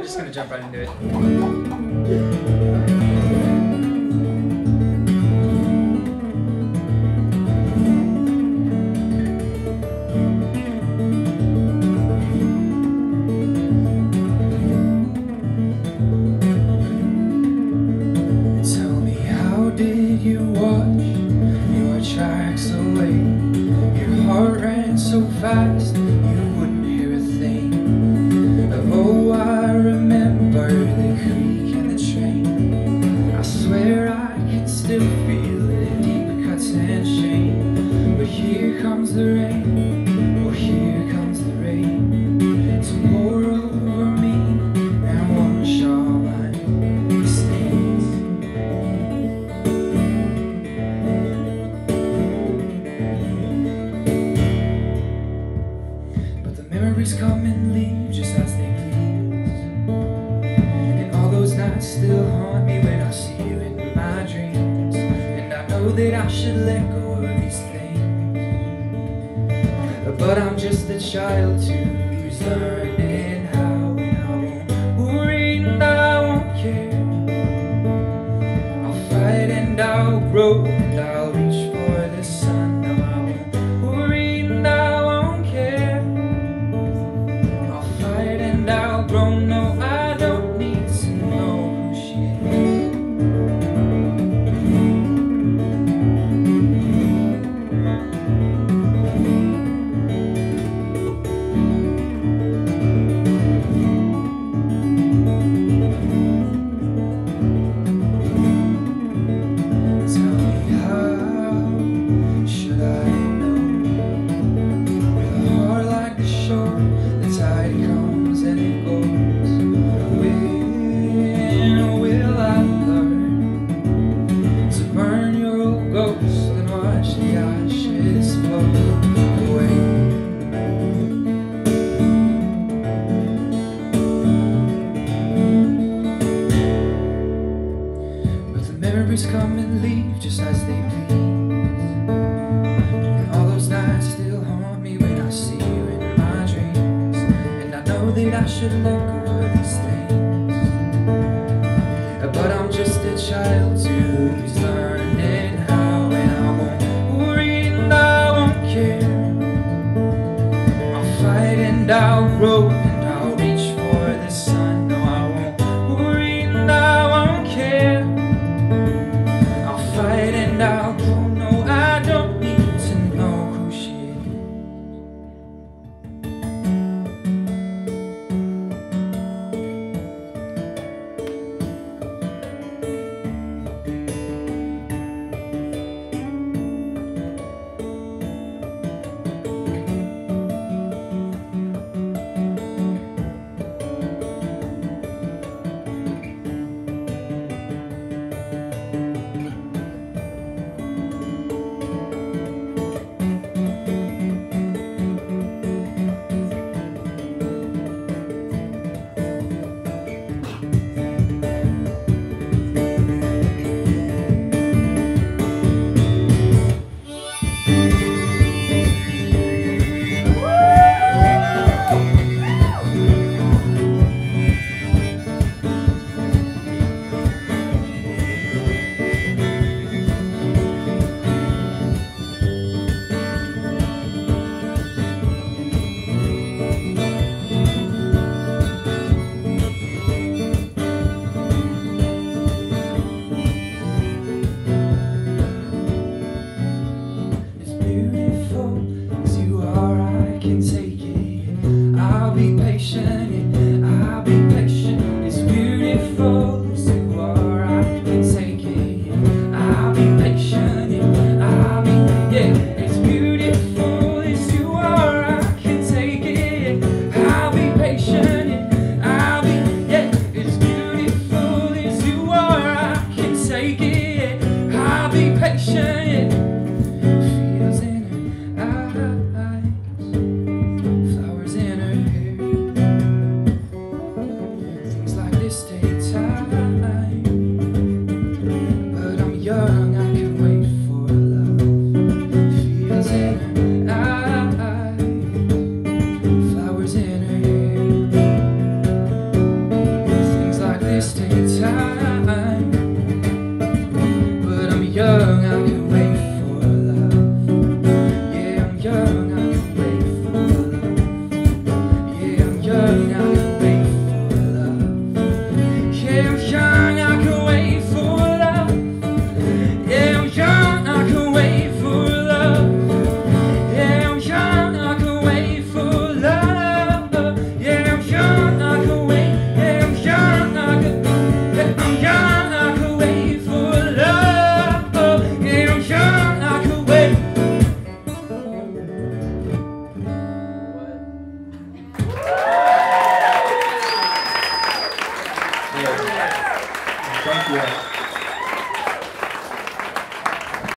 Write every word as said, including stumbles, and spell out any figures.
I'm just gonna jump right into it. Tell me, how did you watch your tracks away? Your heart ran so fast you wouldn't hear a thing. Oh, I remember the creak and the train. I swear I can still feel it in deep cuts and shame. But here comes the rain, oh here comes the rain, to pour over me and wash all my mistakes. But the memories come and leave just as they still haunt me when I see you in my dreams. And I know that I should let go of these things, but I'm just a child too, who's learning how. And I won't worry and I won't care. I'll fight and I'll grow and I'll reach for the sun. No, I won't worry and I won't care. I'll fight and I'll grow. No, I don't need to know. Memories come and leave just as they please, and all those nights still haunt me when I see you in my dreams. And I know that I should let go of these things, but I'm just a child too, who's learning how. And I won't worry and I won't care. I'll fight and I'll grow and I'll reach for the sun. No, I won't worry and I won't care. Fight and I'll grow. No, I don't need to know who she can take it. I'll be patient.